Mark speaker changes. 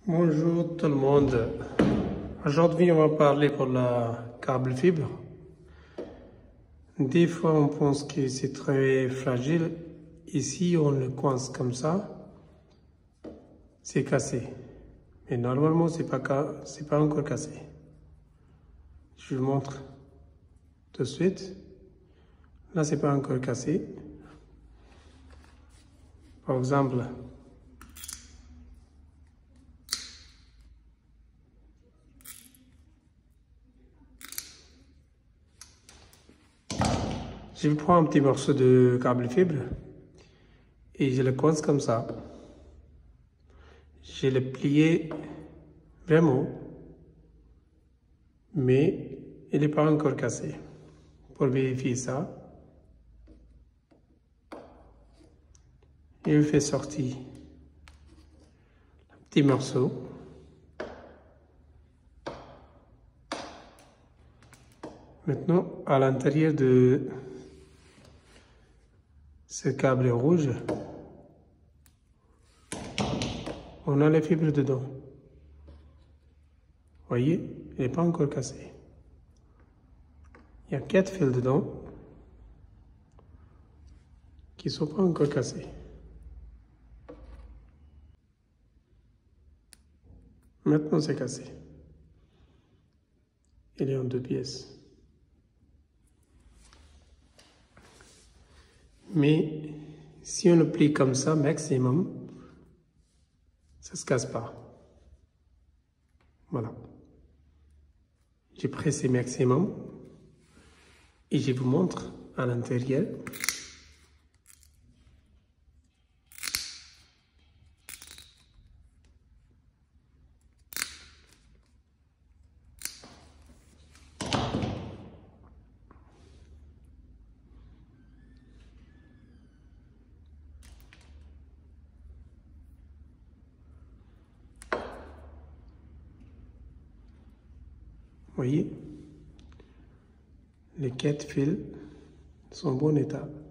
Speaker 1: Bonjour tout le monde. Aujourd'hui, on va parler pour la câble fibre. Des fois, on pense que c'est très fragile. Ici, on le coince comme ça. C'est cassé. Mais normalement, c'est pas encore cassé. Je vous montre tout de suite. Là, c'est pas encore cassé. Par exemple, je prends un petit morceau de câble fibre et je le coince comme ça. Je le plie vraiment, mais il n'est pas encore cassé. Pour vérifier ça, je fais sortir un petit morceau. Maintenant, à l'intérieur de ce câble rouge, on a les fibres dedans. Vous voyez, il n'est pas encore cassé. Il y a 4 fils dedans qui ne sont pas encore cassés. Maintenant, c'est cassé. Il est en 2 pièces. Mais si on le plie comme ça, maximum, ça ne se casse pas. Voilà. J'ai pressé maximum et je vous montre à l'intérieur. Vous voyez, les 4 fils sont en bon état.